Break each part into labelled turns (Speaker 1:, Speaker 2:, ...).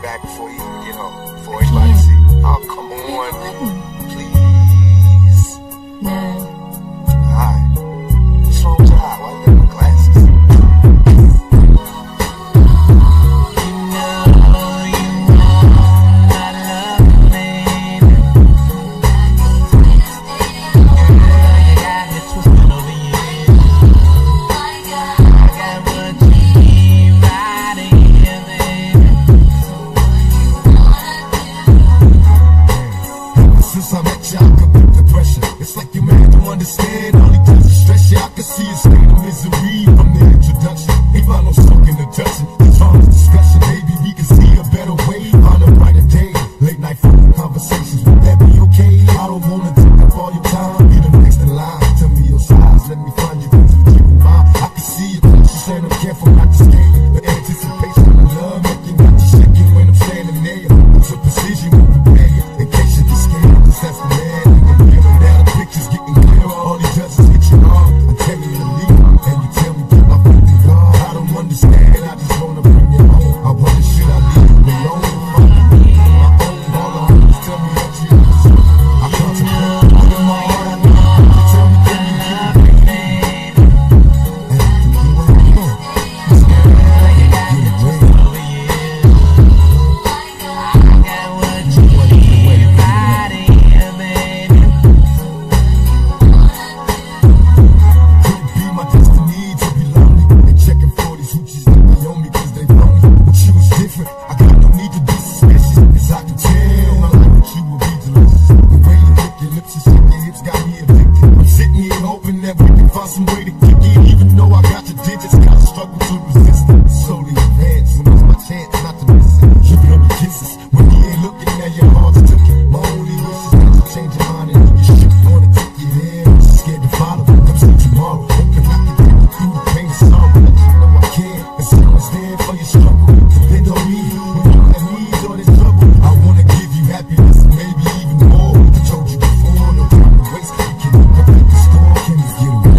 Speaker 1: back before you even get home, before everybody see. Oh, come on, please.
Speaker 2: No.
Speaker 1: Alright. What's wrong with your eye? Why you got no glasses?
Speaker 3: Since I met you, I could put the pressure. It's like your man don't understand. All he does is stress you. I can see his state of misery from the introduction. Ain't about no soaking or touching. It's harmless discussion. Maybe we can see a better way, find a brighter day. Late night phone conversations, would that be okay? I don't wanna take up all your time. Be the next in line. Tell me your size, let me find you things you keep in mind. I can see you cautious and I'm careful not to scare you. The anticipation of love making got you shaking when I'm standing there. It's a precision when we prepare you. In case you get scared, 'cause that's the man. And you know now the picture's getting clearer. All he does is hit you hard. I tell you to leave, and you tell me keep my faith in God. I don't understand, I just wanna bring you home. I wonder should I leave you alone? All I want is tell me that you I contemplate, all in my heart I know. You tell me can you give me some way to kick it, even though I got your digits, gotta struggle to resist it. Slowly advance, when it's my chance not to miss it. You blow me kisses, when he ain't looking at your heart took it. My only wish is that you change your mind and you should wanna take you there. I'm scared to follow, come see tomorrow. Hoping I can get you through the pain and sorrow. Let you know I care, as long as there for your struggle. Depend on me, when you have needs or there's trouble. I wanna give you happiness, maybe even more. I told you before, no time to waste. You can look up at the store, can you get away?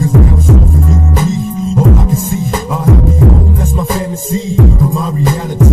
Speaker 3: See, my reality.